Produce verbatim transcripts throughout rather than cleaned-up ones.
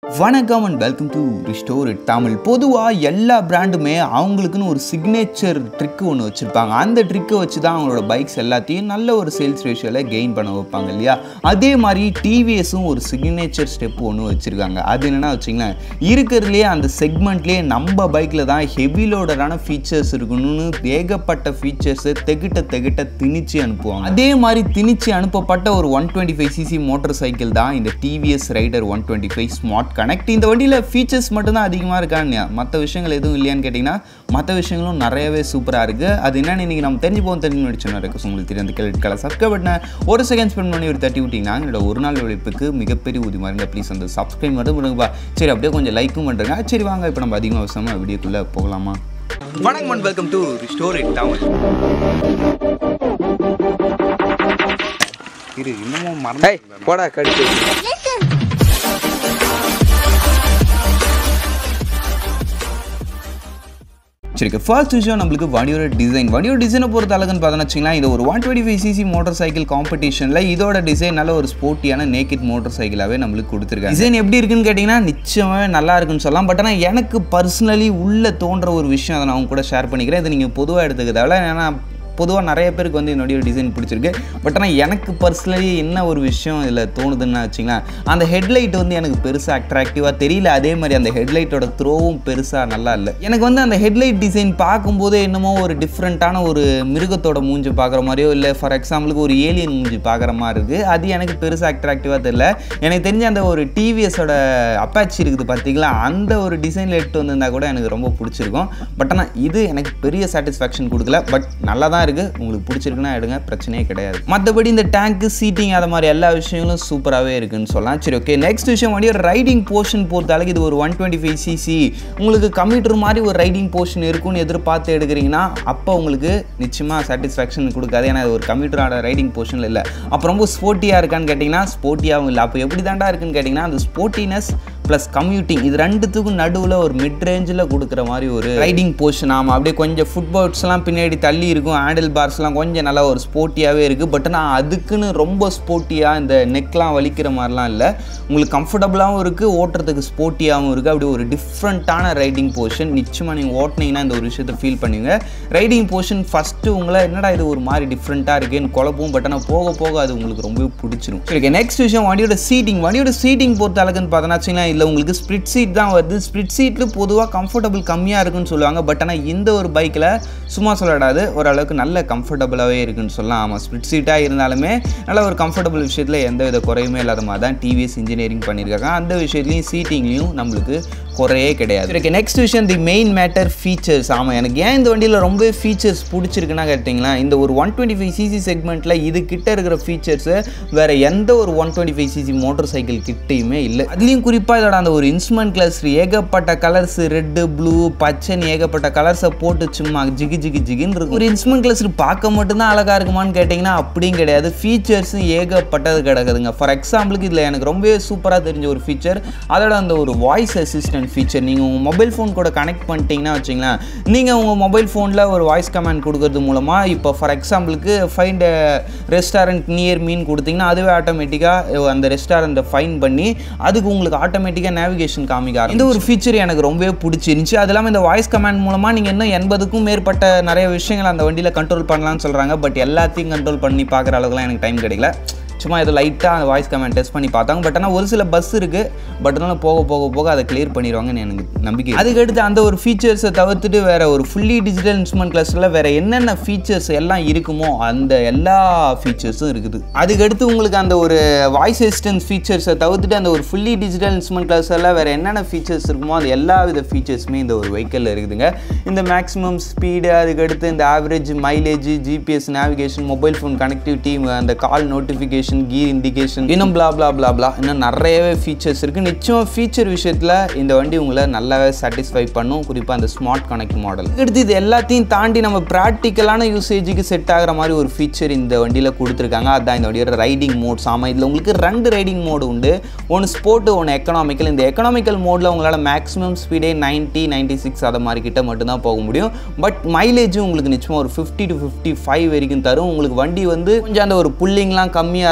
வணக்கம் and welcome to Restore It Tamil. பொதுவாக எல்லா பிராண்டுமே அவங்களுக்குன்னு ஒரு சிக்னேச்சர் ட்ரிக்கு ஒன்று வச்சுருப்பாங்க. அந்த ட்ரிக்கை வச்சு தான் அவங்களோட பைக்ஸ் எல்லாத்தையும் நல்ல ஒரு சேல்ஸ் ரேஷியோவில் கெயின் பண்ண வைப்பாங்க இல்லையா? அதே மாதிரி டிவிஎஸும் ஒரு சிக்னேச்சர் ஸ்டெப் ஒன்று வச்சுருக்காங்க. அது என்னென்னா வச்சிங்களேன், இருக்கிறதுலே அந்த செக்மெண்ட்லேயே நம்ம பைக்கில் தான் ஹெவி லோடரான ஃபீச்சர்ஸ் இருக்கணும்னு ஏகப்பட்ட ஃபீச்சர்ஸை தெகிட்ட தெகிட்ட திணிச்சு அனுப்புவாங்க. அதே மாதிரி திணிச்சு அனுப்பப்பட்ட ஒரு one twenty five CC motorcycle தான் இந்த TVS rider one twenty five smart connect. இந்த வண்டியில் ஃபீச்சர்ஸ் மட்டும்தான் அதிகமாக இருக்கான்னு, மற்ற விஷயங்கள் எதுவும் இல்லையான்னு கேட்டிங்கன்னா மற்ற விஷயங்களும் நிறையவே சூப்பராக இருக்குது. அது என்னென்னு இன்றைக்கி நம்ம தெரிஞ்சு போகும் தெரிஞ்சு முடிச்சோன்னா இருக்குது. உங்களுக்கு தெரியும் அந்த கிரெடிட் கார்டை சப்ஸ்கிரைப் பண்ண ஒரு செகண்ட் ஸ்பெண்ட் பண்ணி ஒரு தட்டி விட்டிங்கன்னா என்னோட ஒரு நாள் உழைப்புக்கு மிகப்பெரிய உதவி மாதிரி. ப்ளீஸ் அந்த சப்ஸ்கிரைப் மட்டும் பண்ணுங்கப்பா. சரி, அப்படியே கொஞ்சம் லைக்கும் பண்ணுறேங்க. சரி வாங்க, இப்போ நம்ம அதிகமாக அவசரமாக வீடியோக்குள்ளே போகலாமா? வணக்கம் and welcome to restore it Tamil. இது இன்னமும் மறந்து போடா கடிச்சு. சரி, ஃபர்ஸ்ட் விஷயம் நம்மளுக்கு வண்டியோட டிசைன். வண்டியோட டிசைனை பொறுத்த அளவுன்னு பார்த்தோன்னு வச்சிங்கன்னா, இது ஒரு one twenty five CC motorcycle காம்படிஷனில் இதோட டிசைன் நல்ல ஒரு ஸ்போர்ட்டியான நேக்கெட் மோட்டர் சைக்கிளாகவே நம்மளுக்கு கொடுத்துருக்காங்க. டிசைன் எப்படி இருக்குன்னு கேட்டிங்கன்னா நிச்சயமாகவே நல்லா இருக்குன்னு சொல்லலாம். பட் ஆனால் எனக்கு பர்சனலி உள்ளே தோன்ற ஒரு விஷயம் அதை நான் அவங்க கூட ஷேர் பண்ணிக்கிறேன். இதை நீங்கள் பொதுவாக எடுத்துக்கிறதால, ஏன்னா பொதுவாக நிறைய பேருக்கு வந்து என்னுடைய டிசைன் பிடிச்சிருக்கு. பட் ஆனால் எனக்கு பர்சனலி என்ன ஒரு விஷயம் இதில் தோணுதுன்னு வச்சிங்களேன், அந்த ஹெட்லைட் வந்து எனக்கு பெருசாக அட்ராக்டிவாக தெரியல. அதே மாதிரி அந்த ஹெட்லைட்டோட த்ரோவும் பெருசாக நல்லா இல்லை. எனக்கு வந்து அந்த ஹெட்லைட் டிசைன் பார்க்கும்போதே என்னமோ ஒரு டிஃப்ரெண்ட்டான ஒரு மிருகத்தோட மூஞ்சி பார்க்குற மாதிரியோ, இல்லை ஃபார் எக்ஸாம்பிளுக்கு ஒரு ஏலியன் மூஞ்சி பார்க்குற மாதிரி இருக்குது. அது எனக்கு பெருசாக அட்ராக்டிவாக தெரியல. எனக்கு தெரிஞ்ச அந்த ஒரு டிவிஎஸோட அப்பாச்சி இருக்குது பார்த்தீங்களா, அந்த ஒரு டிசைனில் எடுத்து வந்திருந்தால் கூட எனக்கு ரொம்ப பிடிச்சிருக்கும். பட் ஆனால் இது எனக்கு பெரிய சாட்டிஸ்ஃபேக்ஷன் கொடுக்கல. பட் நல்லா தான் இருக்குது. உங்களுக்கு பிடிச்சிருக்குன்னா எடுங்க, பிரச்சனையே கிடையாது. மற்றபடி இந்த டேங்க்கு, சீட்டிங், அதை மாதிரி எல்லா விஷயங்களும் சூப்பராகவே இருக்குன்னு சொல்லலாம். சரி, ஓகே. நெக்ஸ்ட் விஷயம் வந்து ஒரு ரைடிங் போர்ஷன் பொறுத்தாலும் இது ஒரு ஒன் டுவெண்ட்டி ஃபைவ் சிசி உங்களுக்கு கம்யூட்டர் மாதிரி ஒரு ரைடிங் போர்ஷன் இருக்குன்னு எதிர்பார்த்து எடுக்கிறீங்கன்னா அப்போ உங்களுக்கு நிச்சயமாக சாட்டிஸ்ஃபேக்ஷன் கொடுக்காது. ஏன்னா அது ஒரு கம்யூட்டரோட ரைடிங் போர்ஷனில் இல்லை. அப்போ ரொம்ப ஸ்போர்ட்டியாக இருக்கான்னு கேட்டிங்கன்னா ஸ்போர்ட்டியாகவும் இல்லை. அப்போ எப்படி தாண்டா இருக்குன்னு கேட்டிங்கன்னா அந்த ஸ்போர்ட்டினஸ் ப்ளஸ் கம்யூட்டிங் இது ரெண்டுத்துக்கும் நடுவில் ஒரு மிட் ரேஞ்சில் கொடுக்குற மாதிரி ஒரு ரைடிங் போர்ஷன். ஆமாம், அப்படியே கொஞ்சம் ஃபுட்பால்ஸ்லாம் பின்னாடி தள்ளி இருக்கும். ஹேண்டில் பார்ஸ்லாம் கொஞ்சம் நல்லா ஒரு ஸ்போர்ட்டியாகவே இருக்குது. பட் ஆனால் அதுக்குன்னு ரொம்ப ஸ்போர்ட்டியாக இந்த நெக்லாம் வலிக்கிற மாதிரிலாம் இல்லை. உங்களுக்கு கம்ஃபர்டபுளாகவும் இருக்குது, ஓட்டுறதுக்கு ஸ்போர்ட்டியாகவும் இருக்குது. அப்படி ஒரு டிஃப்ரெண்ட்டான ரைடிங் போர்ஷன். நிச்சயமாக நீங்கள் ஓட்டினீங்கன்னா இந்த ஒரு விஷயத்தை ஃபீல் பண்ணுவீங்க. ரைடிங் போர்ஷன் ஃபஸ்ட்டு உங்களை என்னடா இது ஒரு மாதிரி டிஃப்ரெண்ட்டாக இருக்குன்னு குழப்பவும். பட் ஆனால் போக போக அது உங்களுக்கு ரொம்பவே பிடிச்சிரும். சரி, நெக்ஸ்ட் விஷயம் வண்டியோட சீட்டிங். வண்டியோட சீட்டிங் பொறுத்த அளவுக்குன்னு பார்த்தோன்னா வச்சிங்கன்னா இல்லை உங்களுக்கு ஸ்ப்ளிட் சீட் தான் வருது. ஸ்ப்ளிட் சீட்டில் பொதுவாக கம்ஃபர்டபுள் கம்மியாக இருக்குன்னு சொல்லுவாங்க. பட் ஆனால் இந்த ஒரு பைக்கில் சும்மா சொல்லடாது, ஓரளவுக்கு நல்ல கம்ஃபர்டபுளாகவே இருக்குன்னு சொல்லலாம். ஆமாம், ஸ்ப்ளிட் சீட்டாக இருந்தாலுமே நல்ல ஒரு கம்ஃபர்டபுள் விஷயத்தில் எந்த வித குறையுமே இல்லாத மாதிரி தான் டிவிஎஸ் இன்ஜினியரிங் பண்ணியிருக்காங்க. அந்த விஷயத்துலையும் சீட்டிங்லேயும் நம்மளுக்கு குறையே கிடையாது. ஓகே, நெக்ஸ்ட் விஷயம் தி மெயின் மேட்டர் ஃபீச்சர்ஸ். ஆமாம், எனக்கு ஏன் இந்த வண்டியில் ரொம்ப ஃபீச்சர்ஸ் பிடிச்சிருக்குன்னா கேட்டிங்களா, இந்த ஒரு ஒன் டுவெண்ட்டி ஃபைவ் சிசி செக்மெண்ட்டில் இது கிட்ட இருக்கிற ஃபீச்சர்ஸு வேறு எந்த ஒரு one twenty five CC motorcycle கிட்டையுமே இல்லை. அதுலேயும் குறிப்பாக இதோட அந்த ஒரு இன்ஸ்ட்ருமெண்ட் கிளஸ்டர் ஏகப்பட்ட கலர்ஸ், ரெட்டு, ப்ளூ, பச்சைன்னு ஏகப்பட்ட கலர்ஸை போட்டு சும்மா ஜிகி ஜிகி ஜிகின்னு இருக்கும். ஒரு இன்ஸ்ட்ருமெண்ட் கிளஸ்டர் பார்க்க மட்டும்தான் அழகாக இருக்குமான்னு கேட்டிங்கன்னா அப்படியும் கிடையாது. ஃபீச்சர்ஸும் ஏகப்பட்டது கிடக்குதுங்க. ஃபார் எக்ஸாம்பிளுக்கு இதில் எனக்கு ரொம்பவே சூப்பராக தெரிஞ்ச ஒரு ஃபீச்சர் அதோட அந்த ஒரு வாய்ஸ் அசிஸ்டன்ட் ஃபீச்சர். நீங்கள் உங்கள் மொபைல் ஃபோன் கூட கனெக்ட் பண்ணிட்டீங்கன்னா வச்சிங்களேன், நீங்கள் உங்கள் மொபைல் ஃபோனில் ஒரு வாய்ஸ் கமாண்ட் கொடுக்கறது மூலமாக இப்போ ஃபார் எக்ஸாம்பிளுக்கு ஃபைண்ட் ரெஸ்டாரண்ட் நியர் மீன் கொடுத்தீங்கன்னா அதுவே ஆட்டோமேட்டிக்காக அந்த ரெஸ்டாரண்ட்டை ஃபைன் பண்ணி அதுக்கு உங்களுக்கு ஆட்டோமேட்டிக்காக நேவிகேஷன் காமிக்காரு. இந்த ஒரு ஃபீச்சர் எனக்கு ரொம்பவே பிடிச்சிருந்துச்சு. அது இல்லாமல் இந்த வாய்ஸ் கமாண்ட் மூலமாக நீங்கள் இன்னும் எண்பதுக்கும் மேற்பட்ட நிறைய விஷயங்கள் அந்த வண்டியில் கண்ட்ரோல் பண்ணலாம்னு சொல்கிறாங்க. பட் எல்லாத்தையும் கண்ட்ரோல் பண்ணி பார்க்குற அளவுக்குலாம் எனக்கு டைம் கிடைக்கல. சும்மா இதை லைட்டாக அந்த வாய்ஸ் கமாண்ட் டெஸ்ட் பண்ணி பார்த்தாங்க. பட் ஆனால் ஒரு சில பஸ் இருக்குது. பட் அதனால் போக போக போக அதை கிளியர் பண்ணிடுவாங்கன்னு எனக்கு நம்பிக்கை. அதுக்கடுத்து அந்த ஒரு ஃபீச்சர்ஸை தவிர்த்துட்டு வேறு ஒரு ஃபுல்லி டிஜிட்டல் இன்ஸ்ட்ருமெண்ட் கிளஸ்டரில் வேறு என்னென்ன ஃபீச்சர்ஸ் எல்லாம் இருக்குமோ அந்த எல்லா ஃபீச்சர்ஸும் இருக்குது. அதுக்கடுத்து உங்களுக்கு அந்த ஒரு வாய்ஸ் அசிஸ்டன்ஸ் ஃபீச்சர்ஸை தவிர்த்துட்டு அந்த ஒரு ஃபுல்லி டிஜிட்டல் இன்ஸ்ட்ருமெண்ட் கிளஸ்டரில் வேறு என்னென்ன ஃபீச்சர்ஸ் இருக்குமோ அந்த எல்லா வித ஃபீச்சர்ஸுமே இந்த ஒரு வெஹிக்கிளில் இருக்குதுங்க. இந்த மேக்ஸிமம் ஸ்பீடு, அதுக்கடுத்து இந்த average mileage, GPS navigation, mobile phone connectivity, அந்த கால் நோட்டிஃபிகேஷன், கீர் இண்டிகேஷன், இன்னும் பிளா பிளா பிளா பிளா இன்னும் நிறையவே ஃபீச்சர்ஸ் இருக்குது. நிச்சயம் ஃபீச்சர் விஷயத்தில் இந்த வண்டி உங்களை நல்லாவே சாட்டிஸ்ஃபை பண்ணும், குறிப்பாக அந்த ஸ்மார்ட் கனெக்ட் மாடல். அடுத்து இது எல்லாத்தையும் தாண்டி நம்ம ப்ராக்டிக்கலான யூசேஜுக்கு செட் ஆகிற மாதிரி ஒரு ஃபீச்சர் இந்த வண்டியில் கொடுத்துருக்காங்க. அதுதான் இந்த வண்டியோட ரைடிங் மோட்ஸ். ஆமாம், இதில் உங்களுக்கு ரெண்டு ரைடிங் மோடு உண்டு. ஒன்று ஸ்போர்ட்டு, ஒன்று எக்கனாமிக்கல். இந்த எக்கனாமிக்கல் மோடில் உங்களால் மேக்ஸிமம் ஸ்பீடே நைன்ட்டி நைன்ட்டி சிக்ஸ் அதை மாதிரி கிட்ட மட்டும்தான் போக முடியும். பட் மைலேஜும் உங்களுக்கு நிச்சயமாக ஒரு ஃபிஃப்டி டு ஃபிஃப்டி ஃபைவ் வரைக்கும் தரும். உங்களுக்கு வண்டி வந்து கொஞ்சம் அந்த ஒரு புல்லிங்லாம் கம்மியாக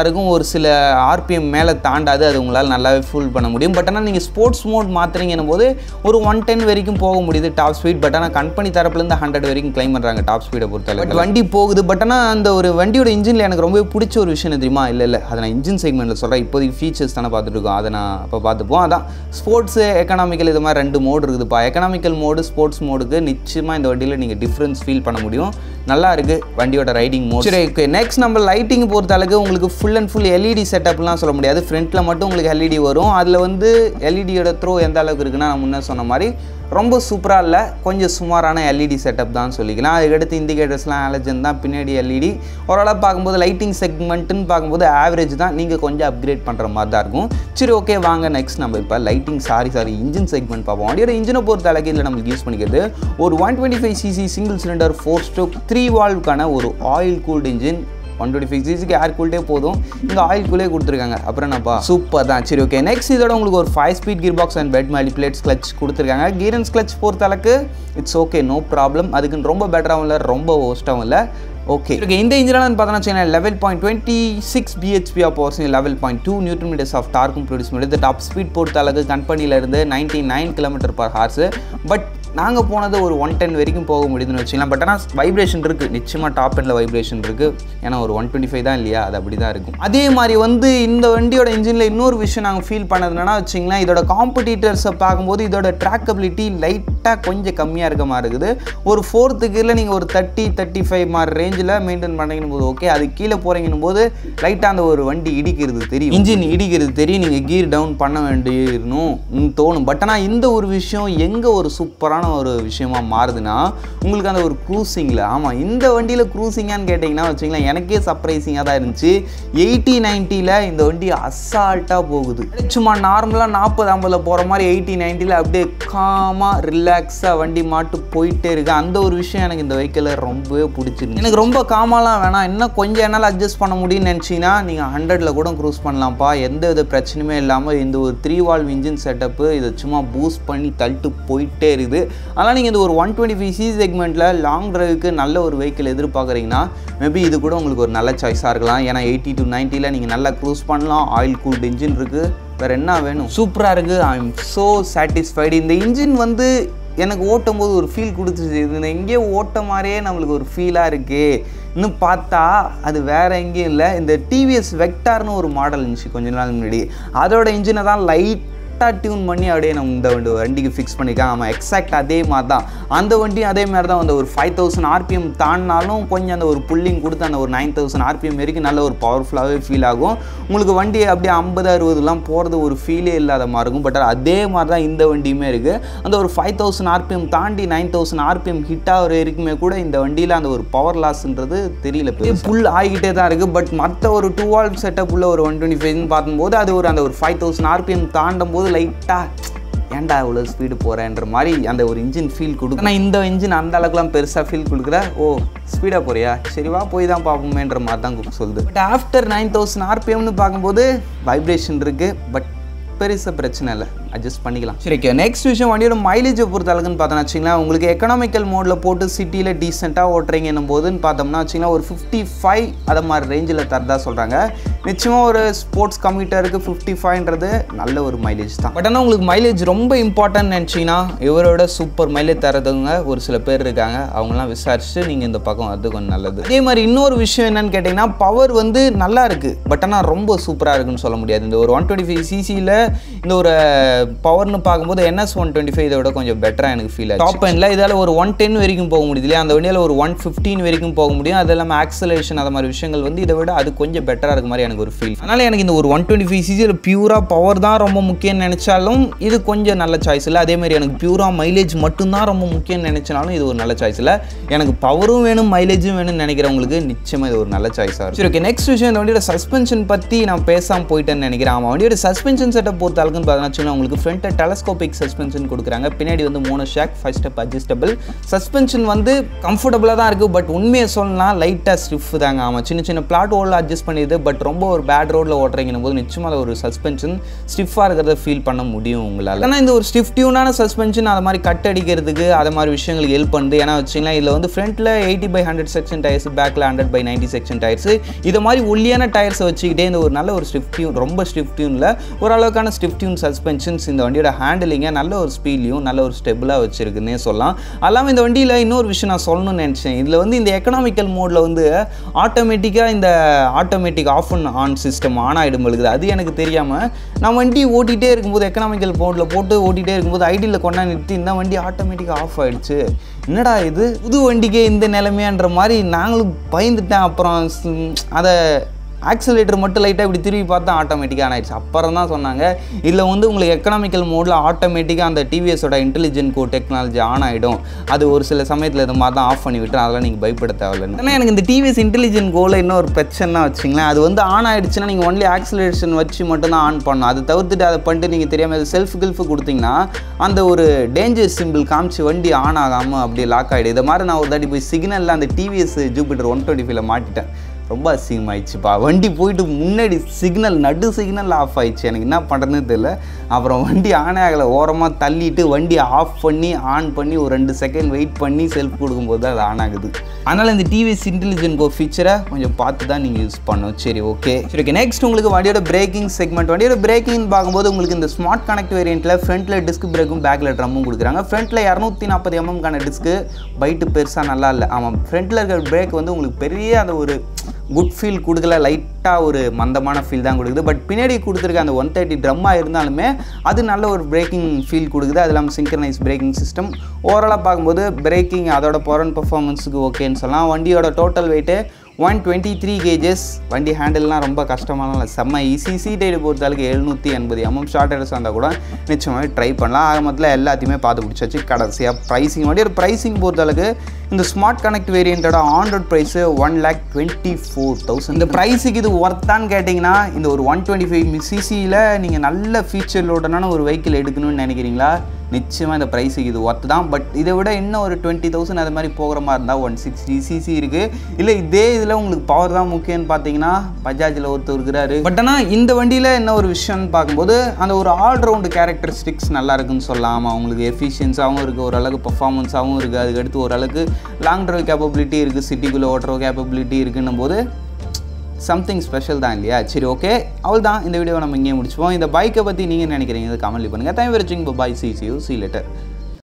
இருக்கும், ஒரு சில ஆர்பிஎம் மேலே தாண்டாது, அது உங்களால் நல்லாவே ஃபுல் பண்ண முடியும். பட் ஆனால் நீங்கள் ஸ்போர்ட்ஸ் மோட் மாற்றுறீங்கன்னும் போது ஒரு ஒன் டென் வரைக்கும் போக முடியுது டாப் ஸ்பீட். பட் ஆனால் கம்பெனி தரப்புலேருந்து ஹண்ட்ரட் வரைக்கும் கிளைம் பண்ணுறாங்க டாப் ஸ்பீடை பொறுத்தளவுக்கு. வண்டி போகுது. பட் ஆனால் அந்த ஒரு வண்டியோட இன்ஜினில் எனக்கு ரொம்ப பிடிச்ச ஒரு விஷயம் தெரியுமா? இல்லை இல்லை அதை நான் இன்ஜின் செக்மெண்ட்டில் சொல்கிறேன். இப்போதைக்கு ஃபீச்சர்ஸ் தானே பார்த்துட்டு இருக்கோம், அதை நான் இப்போ பார்த்துப்போம். அதான் ஸ்போர்ட்ஸு எக்கனாமிக்கல் இது மாதிரி ரெண்டு மோடு இருக்குதுப்பா. எக்கனாமிக்கல் மோடு ஸ்போர்ட்ஸ் மோடுக்கு நிச்சயமாக இந்த வண்டியில் நீங்கள் டிஃப்ரென்ஸ் ஃபீல் பண்ண முடியும். நல்லா இருக்குது வண்டியோட ரைடிங் மோட். சரி, ஓகே. நெக்ஸ்ட் நம்ம லைட்டிங் பொறுத்த அளவுக்கு உங்களுக்கு ஃபுல் அண்ட் ஃபுல் எல்இடி செட்டப்லாம் சொல்ல முடியாது. ஃப்ரண்ட்டில் மட்டும் உங்களுக்கு எல்இடி வரும். அதில் வந்து எல்இடியோட த்ரோ எந்த அளவுக்கு இருக்குன்னா நான் முன்னே சொன்ன மாதிரி ரொம்ப சூப்பராக இல்லை, கொஞ்சம் சுமாரான எல்இடி செட்டப் தான் சொல்லிக்கலாம். அதுக்கடுத்து இண்டிகேட்டர்ஸ்லாம் ஆலஜன் தான், பின்னாடி எல்இடி. ஓரளவு பார்க்கும்போது லைட்டிங் செக்மெண்ட்டுன்னு பார்க்கும்போது ஆவரேஜ் தான், நீங்கள் கொஞ்சம் அப்கிரேட் பண்ணுற மாதிரி தான் இருக்கும். சரி, ஓகே, வாங்க நெக்ஸ்ட் நம்ம இப்போ lighting sorry sorry engine segment பார்ப்போம். வண்டியோட இன்ஜினை பொறுத்த அளவுக்கு இதில் நம்மளுக்கு யூஸ் பண்ணிக்கிறது ஒரு one twenty five CC single cylinder four stroke three வால்வுக்கான ஒரு oil cooled engine. One twenty five சிசிக்கு ஏர் கூல்டே போதும், இங்கே ஆயில் கூலே கொடுத்துருக்காங்க. அப்புறம் என்னப்பா சூப்பர் தான். சரி, ஓகே. நெக்ஸ்ட் இதோட உங்களுக்கு ஒரு five speed gear box and பெட் மேனிபுலேட்ஸ் கிளச் கொடுத்துருக்காங்க. கியர் அண்ட் கிளச் பொறுத்த அளவுக்கு இட்ஸ் ஓகே, நோ ப்ராப்ளம். அதுக்குன்னு ரொம்ப பெட்டராகவும் இல்லை, ரொம்ப ஒஸ்ட்டாகவும் இல்லை. Okay, okay. இந்த இன்ஜினாலும் பார்த்தோன்னா வச்சுக்கோங்க eleven point twenty six BHP of powers, eleven point two newton meters of டார்க்கும் ப்ரொடியூஸ் பண்ணுறது. டாப் ஸ்பீட் பொறுத்த அளவுக்கு கம்பெனியிலேருந்து ninety nine kilometre per hours. But நாங்கள் போனது ஒரு ஒன் டென் வரைக்கும் போக முடியுதுன்னு வச்சுக்கலாம். பட் ஆனால் வைப்ரேஷன் இருக்குது, நிச்சயமாக டாப் எண்டில் வைப்ரேஷன் இருக்குது. ஏன்னா ஒரு ஒன் டுவெண்ட்டி ஃபைவ் தான் இல்லையா, அது அப்படி தான் இருக்கும். அதே மாதிரி வந்து இந்த வண்டியோட இன்ஜினில் இன்னொரு விஷயம் நாங்கள் ஃபீல் பண்ணது என்னன்னா வச்சிங்களேன், இதோட காம்படிட்டர்ஸை பார்க்கும்போது இதோட ட்ராக்கபிலிட்டி லைட்டாக கொஞ்சம் கம்மியாக இருக்க மாதிரி இருக்குது. ஒரு ஃபோர்த்து கீரில் நீங்கள் ஒரு தேர்ட்டி தேர்ட்டி ஃபைவ் மாதிரி ரேஞ்சில் மெயின்டைன் பண்ணுறீங்கன்னு போது ஓகே, அது கீழே போகிறீங்கன்னு போது லைட்டாக அந்த ஒரு வண்டி இடிக்கிறது தெரியும், இன்ஜின் இடிக்கிறது தெரியும், நீங்கள் கீர் டவுன் பண்ண வேண்டியிருக்கணும் தோணும். பட் ஆனால் இந்த ஒரு விஷயம் எங்கே ஒரு சூப்பரான ஒரு விஷயமா மாறுதுன்னா உங்களுக்கு அந்த ஒரு க்ரூசிங்கில். ஆமாம், இந்த வண்டியில் க்ரூசிங்கான்னு கேட்டிங்கன்னா வச்சிங்களேன் எனக்கே சர்ப்ரைசிங்காக தான் இருந்துச்சு. எயிட்டி நைன்ட்டியில் இந்த வண்டி அசால்ட்டாக போகுது. சும்மா நார்மலாக நாற்பது ஐம்பதில் போகிற மாதிரி எயிட்டி நைன்ட்டியில் அப்படியே காமாக ரிலாக்ஸாக வண்டி மாட்டு போயிட்டே இருக்கு. அந்த ஒரு விஷயம் எனக்கு இந்த வெஹிக்கிளில் ரொம்பவே பிடிச்சிருக்கு. எனக்கு ரொம்ப காமாலாம் வேணாம், இன்னும் கொஞ்சம் என்னால் அட்ஜஸ்ட் பண்ண முடியும்னு நினச்சிங்கன்னா நீங்கள் ஹண்ட்ரடில் கூட க்ரூஸ் பண்ணலாம்ப்பா, எந்த வித பிரச்சனையுமே இல்லாமல். இந்த ஒரு த்ரீ வால்வ் இன்ஜின் செட்டப்பு இதை சும்மா பூஸ்ட் பண்ணி தள்ளிட்டு போயிட்டே இருக்குது. அதனால் நீங்கள் இந்த ஒரு ஒன் டுவெண்ட்டி ஃபைவ் சி செக்மெண்ட்டில் லாங் ட்ரைவுக்கு நல்ல ஒரு வெஹிக்கிள் எதிர்பார்க்குறீங்கன்னா மேபி இது கூட உங்களுக்கு ஒரு நல்ல சாய்ஸாக இருக்கலாம். ஏன்னா எயிட்டி டு நைன்ட்டியில் நீங்கள் நல்லா க்ரூஸ் பண்ணலாம், ஆயில் கூல்டு இன்ஜின் இருக்குது, வேறு என்ன வேணும், சூப்பராக இருக்குது. I am so satisfied. இந்த இன்ஜின் வந்து எனக்கு ஓட்டும் போது ஒரு ஃபீல் கொடுத்துச்சு, இது எங்கேயோ ஓட்ட மாதிரியே நம்மளுக்கு ஒரு ஃபீலாக இருக்குது. இன்னும் பார்த்தா அது வேறு எங்கேயும் இல்லை, இந்த டிவிஎஸ் வெக்டார்னு ஒரு மாடல் இருந்துச்சு கொஞ்ச நாள் முன்னாடி, அதோட இன்ஜினை தான் லைட் டியூன் பண்ணி அப்படியே நம்ம இந்த வண்டி வண்டிக்கு ஃபிக்ஸ் பண்ணிக்கலாம். ஆமாம், எக்ஸாக்ட் அதே மாதிரி தான் அந்த வண்டியும் அதே மாதிரி தான். அந்த ஒரு ஃபைவ் தௌசண்ட் ஆர்பிஎம் தாண்டினாலும் கொஞ்சம் அந்த ஒரு புல்லிங் கொடுத்து அந்த ஒரு நைன் தௌசண்ட் ஆர்பிஎம் வரைக்கும் நல்ல ஒரு பவர்ஃபுல்லாகவே ஃபீல் ஆகும். உங்களுக்கு வண்டி அப்படியே ஐம்பது அறுபதுலாம் போகிறது ஒரு ஃபீலே இல்லாத மாதிரி இருக்கும். பட் அதே மாதிரி தான் இந்த வண்டியுமே இருக்குது. அந்த ஒரு ஃபைவ் தௌசண்ட் ஆர்பிஎம் தாண்டி நைன் தௌசண்ட் ஆர்பிஎம் ஹிட் ஆகிற வரைக்குமே கூட இந்த வண்டியில் அந்த ஒரு பவர் லாஸ்ன்றது தெரியல, ஃபுல் ஆகிக்கிட்டே தான் இருக்குது. பட் மற்ற ஒரு டூ வால்வ் செட்டப் உள்ள ஒரு ஒன் டுவெண்ட்டி ஃபைவ்னு பார்க்கும்போது அது ஒரு அந்த ஒரு ஃபைவ் தௌசண்ட் ஆர்பிஎம் தாண்டும் போது லைட்டாக ஏன்டா இவ்வளோ ஸ்பீடு போகிறேன்ற மாதிரி அந்த ஒரு இன்ஜின் ஃபீல் கொடுக்கும். ஆனால் இந்த இன்ஜின் அந்த அளவுக்குலாம் பெருசாக ஃபீல் கொடுக்குற, ஓ ஸ்பீடாக போறியா சரி வா போய் தான் பார்ப்போமேன்ற மாதிரி தான் சொல்லுது. பட் ஆஃப்டர் நைன் தௌசண்ட் ஆர்பிஎம்னு பார்க்கும்போது வைப்ரேஷன் இருக்குது, பட் பெருசாக பிரச்சனை இல்லை, அட்ஜஸ்ட் பண்ணிக்கலாம். சரி, ஓகே. நெக்ஸ்ட் விஷயம் வண்டியோட மைலேஜை பொறுத்த அளவுக்குன்னு பார்த்தோன்னா வச்சிங்களேன் உங்களுக்கு எக்கனாமிக்கல் மோடில் போட்டு சிட்டியில் டீசெண்டாக ஓட்டுறீங்கன்னும் போதுன்னு பார்த்தோம்னா வச்சிங்களேன் ஒரு ஃபிஃப்டி ஃபைவ் அதை மாதிரி ரேஞ்சில் தரதா சொல்கிறாங்க. நிச்சயமாக ஒரு ஸ்போர்ட்ஸ் கம்யூட்டருக்கு ஃபிஃப்டி ஃபைவ்ன்றது நல்ல ஒரு மைலேஜ் தான். பட் ஆனால் உங்களுக்கு மைலேஜ் ரொம்ப இம்பார்ட்டன்ட் நினச்சிங்கன்னா இவரோட சூப்பர் மைலேஜ் தரதுங்க ஒரு சில பேர் இருக்காங்க, அவங்களாம் விசாரிச்சுட்டு நீங்கள் இந்த பக்கம் அது கொஞ்சம் நல்லது. அதே மாதிரி இன்னொரு விஷயம் என்னன்னு கேட்டிங்கன்னா பவர் வந்து நல்லா இருக்குது, பட் ஆனால் ரொம்ப சூப்பராக இருக்குன்னு சொல்ல முடியாது. இந்த ஒரு ஒன் டுவெண்ட்டி ஃபைவ் சிசியில் இந்த ஒரு பவர்னு பார்க்கும்போது என்எஸ் ஒன் டுவெண்ட்டி ஃபைவ் இதை விட கொஞ்சம் பெட்டராக எனக்கு ஃபீல் ஆச்சு. டாப் எண்டில் இதால் ஒரு ஒன் டென் வரைக்கும் போக முடியுது இல்லையா, அந்த வண்டியில் ஒரு ஒன் ஃபிஃப்டீன் வரைக்கும் போக முடியும். அது இல்லாமல் ஆக்சலேஷன் அது மாதிரி விஷயங்கள் வந்து இதை விட அது கொஞ்சம் பெட்டராக இருக்க மாதிரி எனக்கு ஒரு ஃபீல். அதனால் எனக்கு இந்த ஒரு ஒன் டுவெண்ட்டி ஃபைவ் சிசியில் பியூராக பவர் தான் ரொம்ப முக்கியம்னு நினச்சாலும் இது கொஞ்சம் நல்ல சாய்ஸ் இல்லை. அதே மாதிரி எனக்கு பியூராக மைலேஜ் மட்டும்தான் ரொம்ப முக்கியம்னு நினச்சாலும் இது ஒரு நல்ல சாய்ஸ் இல்லை. எனக்கு பவரும் வேணும் மைலேஜும் வேணும்னு நினைக்கிறவங்களுக்கு நிச்சயமாக இது ஒரு நல்ல சாய்ஸாக இருக்கும். சரி, ஓகே. நெக்ஸ்ட் விஷயம் இந்த வண்டியோட சஸ்பென்ஷன் பற்றி நான் பேசாமல் போயிட்டேன்னு நினைக்கிறேன். ஆமாம், வண்டியோட சஸ்பென்ஷன் செட்டப் பொறுத்த அளவுக்குன்னு பார்த்தீங்கன்னா உங்களுக்கு உங்களுக்கு ஃப்ரண்ட்ல டெலஸ்கோபிக் சஸ்பென்ஷன் கொடுக்குறாங்க. பின்னாடி வந்து mono shock, five step adjustable. Suspension வந்து கம்ஃபர்டபுளாக தான் இருக்குது. பட் உண்மையை சொல்லலாம் லைட்டாக ஸ்டிஃப் தாங்க. ஆமாம், சின்ன சின்ன பிளாட் ரோடில் அட்ஜஸ்ட் பண்ணிடுது. பட் ரொம்ப ஒரு பேட் ரோடில் ஓட்டுறீங்கன்னும் போது நிச்சயமாக ஒரு சஸ்பென்ஷன் ஸ்டிஃபாக இருக்கிறத ஃபீல் பண்ண முடியும் உங்களால். ஆனால் இந்த ஒரு ஸ்டிஃப் டியூனான சஸ்பென்ஷன் அதை மாதிரி கட் அடிக்கிறதுக்கு அதை மாதிரி விஷயங்களுக்கு ஹெல்ப் பண்ணுது. ஏன்னா வச்சிங்களா இதில் வந்து ஃப்ரண்ட்டில் eighty by hundred section tyres, பேக்கில் hundred by ninety section tyres. இதை மாதிரி ஒல்லியான டயர்ஸை வச்சுக்கிட்டே இந்த ஒரு நல்ல ஒரு ஸ்டிஃப் டியூன், ரொம்ப ஸ்டிஃப் டியூனில் ஓரளவுக்கான ஸ்டிஃப் டியூன் சஸ்பென்ஷன்ஸ் இந்த வண்டியோட ஹேண்டிலிங்கை நல்ல ஒரு ஸ்பீட்லையும் நல்ல ஒரு ஸ்டெபிளாக வச்சிருக்குன்னே சொல்லலாம். அல்லாமல் இந்த வண்டியில் இன்னொரு விஷயம் நான் சொல்லணும்னு நினச்சேன். இதில் வந்து இந்த எக்கனாமிக்கல் மோடில் வந்து ஆட்டோமேட்டிக்காக இந்த automatic off and on system on ஆகிடும் இருக்குது. அது எனக்கு தெரியாமல் நான் வண்டி ஓட்டிகிட்டே இருக்கும்போது எக்கனாமிக்கல் மோடில் போட்டு ஓட்டிகிட்டே இருக்கும்போது ஐடியில் கொண்டா நிறுத்தி இந்த வண்டி ஆட்டோமேட்டிக்காக ஆஃப் ஆகிடுச்சு. என்னடா இது புது வண்டிக்கே இந்த நிலைமையான்ற மாதிரி நாங்களும் பயந்துட்டேன். அப்புறம் அதை ஆக்சிலேட்டர் மட்டும் லைட்டாக இப்படி திரும்பி பார்த்தா ஆட்டோமேட்டிக்காக ஆகிடுச்சு. அப்புறம் தான் சொன்னாங்க இதில் வந்து உங்களுக்கு எக்கனாமிக்கல் மோடில் ஆட்டோமேட்டிக்காக அந்த டிவிஎஸோட இன்டெலிஜென்ட் கோ டெக்னாலஜி ஆன் ஆகிடும். அது ஒரு சில சமயத்தில் இது மாதிரி தான் ஆஃப் பண்ணி விட்டுரும். அதெல்லாம் நீங்கள் பயப்பட தேவையில்லை. ஆனால் எனக்கு இந்த டிவிஎஸ் இன்டெலிஜென்ட் கோவில் இன்னொரு பிரச்சனை வச்சிங்களேன். அது வந்து ஆன் ஆகிடுச்சுன்னா நீங்கள் ஒன்லி ஆக்சிலேஷன் வச்சு மட்டும் தான் ஆன் பண்ணணும். அதை தவிர்த்துட்டு அதை பண்ணிட்டு நீங்கள் தெரியாமல் அது செல்ஃப் கில்ஃபு கொடுத்தீங்கன்னா அந்த ஒரு டேஞ்சர் சிம்பிள் காமிச்சு வண்டி ஆன் ஆகாமல் அப்படியே லாக் ஆகிடும். இதை மாதிரி நான் ஒரு தாட்டி போய் சிக்னலில் அந்த டிவிஎஸ் ஜூபிட்டர் ஒன் டுவெண்ட்டி ஃபைவ்ல மாட்டிட்டேன். ரொம்ப அசிங்கமாயிடுச்சுப்பா. வண்டி போயிட்டு முன்னாடி சிக்னல் நடு சிக்னல் ஆஃப் ஆயிடுச்சு. எனக்கு என்ன பண்ணுறதுன்னு தெரியல. அப்புறம் வண்டி ஆன் ஆகலை. ஓரமாக தள்ளிட்டு வண்டி ஆஃப் பண்ணி ஆன் பண்ணி ஒரு ரெண்டு செகண்ட் வெயிட் பண்ணி செல்ஃப் கொடுக்கும்போது தான் அது ஆன் ஆகுது. அதனால் இந்த டிவிஎஸ் இன்டெலிஜென்ட் கோ ஃபீச்சரை கொஞ்சம் பார்த்து தான் நீங்கள் யூஸ் பண்ணணும். சரி, ஓகே சரி ஓகே நெக்ஸ்ட் உங்களுக்கு வண்டியோட பிரேக்கிங் செக்மெண்ட். வண்டியோட பிரேக்கிங் பார்க்கும்போது உங்களுக்கு இந்த ஸ்மார்ட் கனெக்ட் வேரியண்ட்டில் ஃப்ரண்ட்டில் டிஸ்க் பிரேக்கும் பேக்கில் ட்ரம்மும் கொடுக்குறாங்க. ஃப்ரண்ட்டில் இரநூத்தி நாற்பது எம்எம்கான டிஸ்க்கு பைட்டு பெருசாக நல்லா இல்லை. ஆமாம், ஃப்ரண்ட்டில் இருக்கிற பிரேக் வந்து உங்களுக்கு பெரிய அந்த ஒரு குட் ஃபீல் கொடுக்கல, லைட்டாக ஒரு மந்தமான ஃபீல் தான் கொடுக்குது. பட் பின்னாடி கொடுத்துருக்க அந்த ஒன் தேர்ட்டி ட்ரம்மாக இருந்தாலுமே அது நல்ல ஒரு பிரேக்கிங் ஃபீல் கொடுக்குது. அது இல்லாமல் சிங்க்ரனைஸ் பிரேக்கிங் சிஸ்டம். ஓவராலாக பார்க்கும்போது பிரேக்கிங் அதோட பவர் பர்ஃபார்மன்ஸுக்கு ஓகேன்னு சொல்லலாம். வண்டியோட total weight one twenty three KGs. வண்டி ஹேண்டில்லாம் ரொம்ப கஷ்டமான இல்லை, செம்ம ஈஸி. சீட் ஹைட் பொறுத்தளவுக்கு எழுநூற்றி எண்பது எம்எம் ஷார்ட் ஹைடர்ஸ் வந்தால் கூட நிச்சயமாகவே ட்ரை பண்ணலாம். ஆரம்பத்தில் எல்லாத்தையுமே பார்த்து பிடிச்சாச்சு. கடைசியாக ப்ரைஸிங், வண்டியோட ப்ரைஸிங் பொறுத்தளவுக்கு இந்த ஸ்மார்ட் கனெக்ட் வேரியண்ட்டோட on road price one lakh twenty four thousand. இந்த ப்ரைஸுக்கு இது ஒர்த்தான்னு கேட்டிங்கன்னா இந்த ஒரு ஒன் டுவெண்ட்டி ஃபைவ் சிசியில் நீங்கள் நல்ல ஃபீச்சர்லோடனான ஒரு வெஹிக்கிள் எடுக்கணும்னு நினைக்கிறீங்களா? நிச்சயமாக இந்த ப்ரைஸுக்கு இது ஒர்த்து தான். பட் இதை விட இன்னும் ஒரு டுவெண்ட்டி தௌசண்ட் அது மாதிரி போகிற மாதிரி இருந்தால் ஒன் சிக்ஸ்டி சிசி இருக்குது. இல்லை இதே இதில் உங்களுக்கு பவர் தான் முக்கியம்னு பார்த்தீங்கன்னா பஜாஜில் ஒருத்தர் இருக்கிறாரு. பட் ஆனால் இந்த வண்டியில் என்ன ஒரு விஷயம்னு பார்க்கும்போது அந்த ஒரு ஆல்ரவுண்டு கேரக்டரிஸ்டிக்ஸ் நல்லா இருக்குன்னு சொல்லலாம். அவங்களுக்கு எஃபிஷியன்ஸாகவும் இருக்குது, ஓரளவுக்கு பர்ஃபார்மன்ஸாகவும் இருக்குது. அதுக்கடுத்து ஓரளவுக்கு லாங் ட்ரைவ் கேப்பபிலிட்டி இருக்குது, சிட்டிக்குள்ளே ஓட்டுற கேப்பபிலிட்டி இருக்குன்னும் போது சம்திங் ஸ்பெஷல் தான் இல்லையா? சரி, ஓகே அவள் தான் இந்த வீடியோவை நம்ம இங்கே முடிச்சுப்போம். இந்த பைக்கை பற்றி நீங்கள் நினைக்கிறீங்க கமெண்ட்லி பண்ணுங்கள். தேங்க்யூ ஃபார் வாட்சிங். Bye, see you, see you later.